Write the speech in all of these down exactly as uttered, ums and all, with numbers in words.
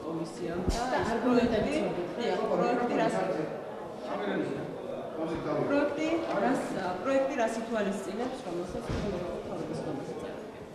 კომისია და პროექტი პროექტი რას პროექტი რას პროექტი რას ითვალისწინებს, რომელსაც თავის კომისია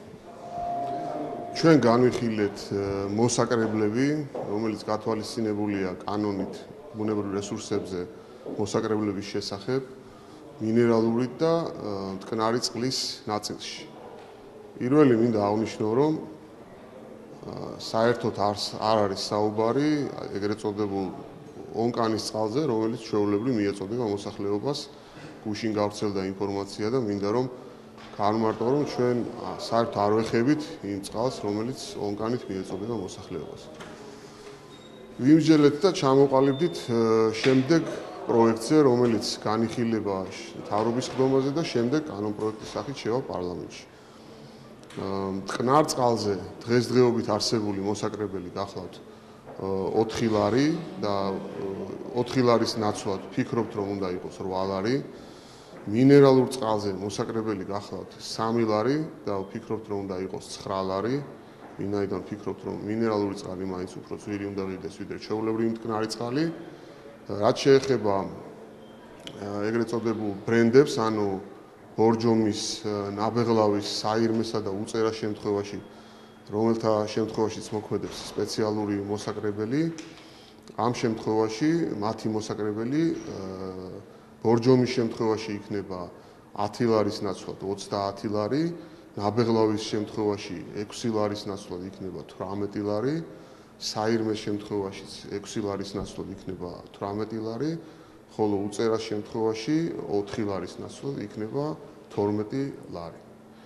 ჩვენ განვიხილეთ მოსაკრებლები, რომელიც გათვალისწინებულია კანონით ბუნებრივ რესურსებზე მოსაკრებლების შესახებ, მინერალური და მტკნარი წყლის ნაწილში. პირველი მინდა აღნიშნო, რომ საერთოდ არ არის საუბარი ეგრეთ წოდებულ ონკანის წყალზე, რომელიც ჩვეულებრივ მიეწოდება მოსახლეობას, გუშინ გავრცელდა ინფორმაცია და მინდა რომ განმარტო, რომ ჩვენ საერთოდ არ ვეხებით იმ წყალს, რომელიც ონკანით მიეწოდება მოსახლეობას. ვიმსჯელეთ და ჩამოყალიბდით შემდეგ პროექტზე, რომელიც განიხილება მთავრობის ხდომაზე და შემდეგ კანონპროექტის სახით შევა პარლამენტში. მტკნარ წყალზე დღესდღეობით არსებული მოსაკრებელი გახლავთ ოთხი ლარი და ოთხი ლარის ნაცვლად ფიქრობთ, რომ უნდა იყოს რვა ლარი. მინერალურ წყალზე მოსაკრებელი გახლავთ სამი ლარი და ვფიქრობთ, რომ უნდა იყოს ცხრა ლარი. ვინაიდან ვფიქრობთ, რომ მინერალური წყალი მაინც უფრო ძვირი უნდა ვიყიდეს, ვიდრე ჩვეულებრივი მტკნარი წყალი. რაც შეეხება ეგრეთ წოდებულ ბრენდებს, ანუ ბორჯომის, ნაბეღლავის, საირმესა და უწერას შემთხვევაში, რომელთა შემთხვევაშიც მოქმედებს სპეციალური მოსაკრებელი, ამ შემთხვევაში მათი მოსაკრებელი ბორჯომის შემთხვევაში იქნება ათი ლარის ნაცვლად ოცდაათი ლარი, ნაბეღლავის შემთხვევაში ექვსი ლარის ნაცვლად იქნება თვრამეტი ლარი, საირმეს შემთხვევაშიც ექვსი ლარის ნაცვლად იქნება თვრამეტი ლარი, ხოლო უწერას შემთხვევაში ოთხი ლარის ნაცვლად იქნება თორმეტი ლარი.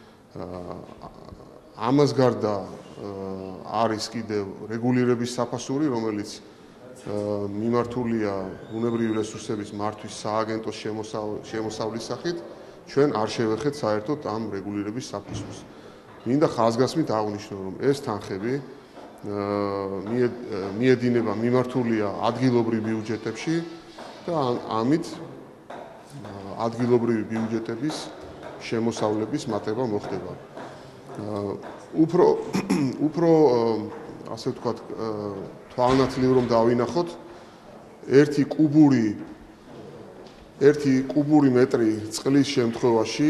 ამას გარდა არის კიდევ რეგულირების საფასური, რომელიც მიმართულია ბუნებრივი რესურსების მართვის სააგენტოს შემოსავლის სახით, ჩვენ არ შევეხეთ საერთოდ ამ რეგულირების საფასურს. მინდა ხაზგასმით აღვნიშნო, რომ ეს თანხები მიედინება მიმართულია ადგილობრივ ბიუჯეტებში და ამით ადგილობრივი ბიუჯეტების შემოსავლების მატება მოხდება. უფრო უფრო ასე ვთქვათ, თვალნათლივ რომ დავინახოთ, ერთი კუბური ერთი კუბური მეტრი წყლის შემთხვევაში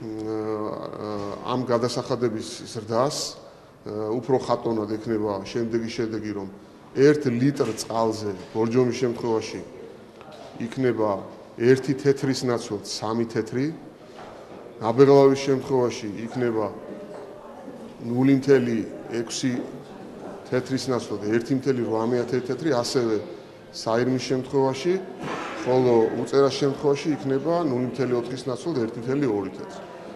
ამ გადასახადების ზრდას უფრო ხატონად ექნება შემდეგი შედეგი, რომ ერთ ლიტრ წყალზე ბორჯომის შემთხვევაში იქნება ერთი თეთრის ნაცვლად სამი თეთრი, ნაბეღლავის შემთხვევაში იქნება ნული მეთრი ექვსი თეთრის ნაცვლად ერთი მეთრი ორმოცდაათი თეთრი, ასევე საირმის შემთხვევაში, ხოლო უწერას შემთხვევაში იქნება ნული მეთრი ოთხის ნაცვლად ერთი მეთრი ორი თეთრი.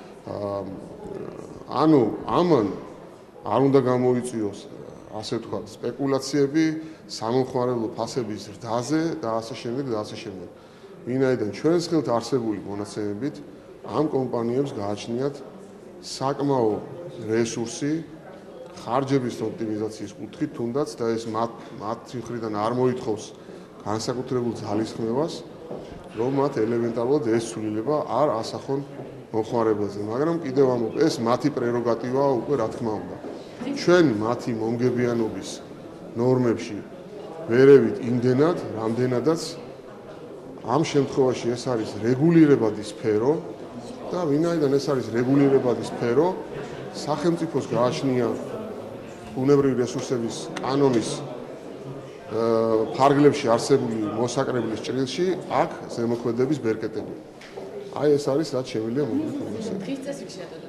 ანუ ამან არ უნდა გამოიწვიოს, ასე ვთქვათ, სპეკულაციები სამომხმარებლო ფასების ზრდაზე და ასე შემდეგ და ასე შემდეგ. ვინაიდან ჩვენს ხელთ არსებული მონაცემებით ამ კომპანიებს გააჩნიათ საკმაო რესურსი ხარჯების ოპტიმიზაციის კუთხით, თუნდაც და ეს მათი მხრიდან არ მოითხოვს განსაკუთრებულ ძალისხმევას, რომ მათ ელემენტარულად ეს ცვლილება არ ასახონ მომხმარებელზე, მაგრამ კიდევ ამბობ, ეს მათი პრეროგატივაა უკვე, რა თქმა უნდა. ჩვენ მათი მომგებიანობის ნორმებში ვერევით იმდენად, რამდენადაც ამ შემთხვევაში ეს არის რეგულირებადი სფერო და ვინაიდან ეს არის რეგულირებადი სფერო, სახელმწიფოს გააჩნია ბუნებრივი რესურსების კანონის ფარგლებში არსებული მოსაკრებლის ჭრილში აქ ზემოქმედების ბერკეტები. აი ეს არის რაც შემიძლია მოგვითხროს. დღის წესრიგში დადგა.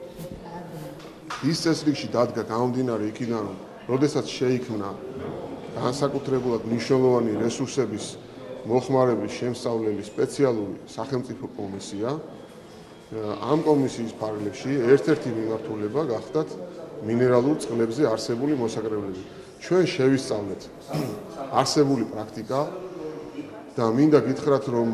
ის წესრიგში დადგა გამომდინარე იქიდან, რომ როდესაც შეიქმნა განსაკუთრებულად მნიშვნელოვანი რესურსების მოხმარების შემსწავლელი სპეციალური სახელმწიფო კომისია, ამ კომისიის ფარგლებში ერთ-ერთი მიმართულება გახდათ მინერალურ წყლებზე არსებული მოსაკრებლები. ჩვენ შევისწავლეთ არსებული პრაქტიკა და მინდა გითხრათ, რომ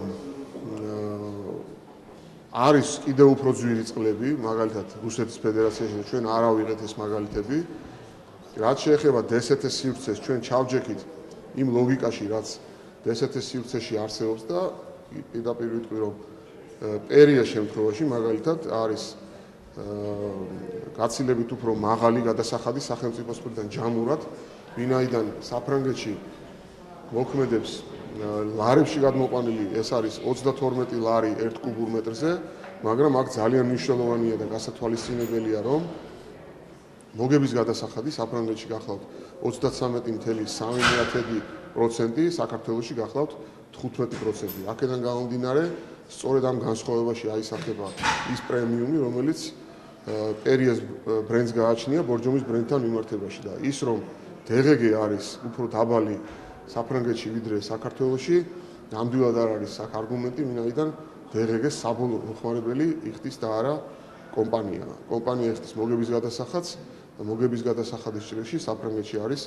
არის კიდევ უფრო ძვირი წყლები, მაგალითად რუსეთის ფედერაციაში ჩვენ არ ავიღეთ ეს მაგალითები. რაც შეეხება დსთ-ის სივრცეს, ჩვენ ჩავჯექით იმ ლოგიკაში, რაც დსთ-ის სივრცეში არსებობს და პირდაპირ ვიტყვი, რომ პერიას შემთხვევაში მაგალითად არის გაცილებით უფრო მაღალი გადასახადი სახელმწიფოს მხრიდან ჯამურად, ვინაიდან საფრანგეთში მოქმედებს ლარებში გადმოყვანილი ეს არის ოცდათორმეტი ლარი ერთ კუბურ მეტრზე, მაგრამ აქ ძალიან მნიშვნელოვანია და გასათვალისწინებელია, რომ მოგების გადასახადი საფრანგეთში გახლავთ ოცდათსამეტი ფاصლე სამი პროცენტი, საქართველოში გახლავთ თხუთმეტი პროცენტი. აქედან გამომდინარე, სწორედ ამ განსხვავებაში აისახება ის პრემიუმი, რომელიც პერიეს ბრენდს გააჩნია ბორჯომის ბრენდთან მიმართებაში და ის რომ დე ღე გე არის უფრო დაბალი საფრანგეთში ვიდრე საქართველოში, ნამდვილად არ არის აქ არგუმენტი, ვინაიდან დე ღე გეს საბოლოო მოხმარებელი იხდის და არა კომპანია. კომპანია იხდის მოგების გადასახადს და მოგების გადასახადის ჭრილში საფრანგეთში არის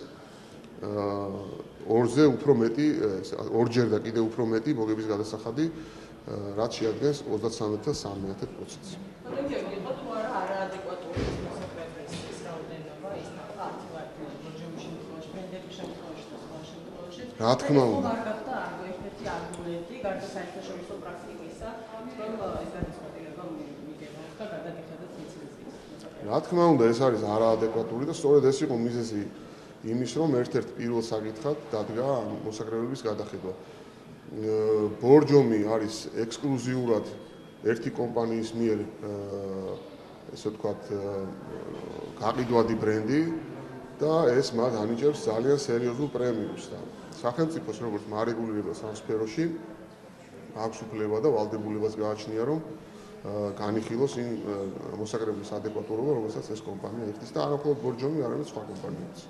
ორზე უფრო მეტი, ორჯერ და კიდევ უფრო მეტი მოგების გადასახადი, რაც შეადგენს ოცდათსამეტი ფاصლე სამი პროცენტს. რა თქმა უნდა. რა თქმა უნდა, ეს არის არაადეკვატური და სწორედ ეს იყო მიზეზი იმის, რომ ერთ-ერთ პირველ საკითხად დადგა მოსაკრებების გადახედვა. ბორჯომი არის ექსკლუზიურად ერთი კომპანიის მიერ, ესე ვთქვათ, გაყიდვადი ბრენდი და ეს მათ ანიჭებს ძალიან სერიოზულ პრემიუმს და სახელმწიფოს როგორც მარეგულირებას ამ სფეროში აქვს უფლება და ვალდებულებას გააჩნია, რომ განიხილოს იმ მოსაკრებების ადეკვატურობა, რომელსაც ეს კომპანია იხდის და არა მხოლოდ ბორჯომი, არამედ სხვა კომპანიებიც.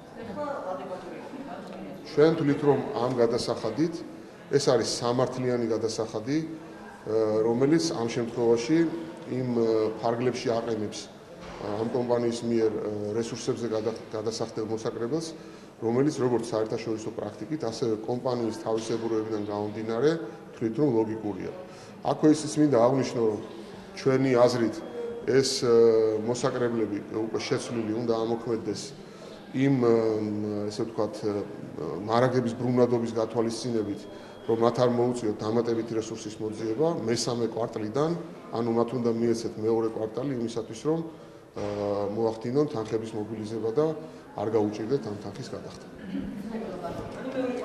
ჩვენ თვლით, რომ ამ გადასახადით ეს არის სამართლიანი გადასახადი, რომელიც ამ შემთხვევაში იმ ფარგლებში აყენებს ამ კომპანიის მიერ რესურსებზე გადასახდელ მოსაკრებელს, რომელიც როგორც საერთაშორისო პრაქტიკით, ასევე კომპანიის თავისებურებიდან გამომდინარე, თვლით, რომ ლოგიკურია. აქვე ისიც მინდა აღვნიშნო, რომ ჩვენი აზრით ეს მოსაკრებლები უკვე შეცვლილი უნდა ამოქმედდეს იმ, ესე ვთქვათ, მარაგების ბრუნვადობის გათვალისწინებით, რომ მათ არ მოუწიოთ დამატებითი რესურსის მოძიება მესამე კვარტლიდან, ანუ მათ უნდა მიეცეთ მეორე კვარტალი იმისათვის, რომ მოახდინონ თანხების მობილიზება და არ გაუჭირდეთ ამ თანხის გადახდა.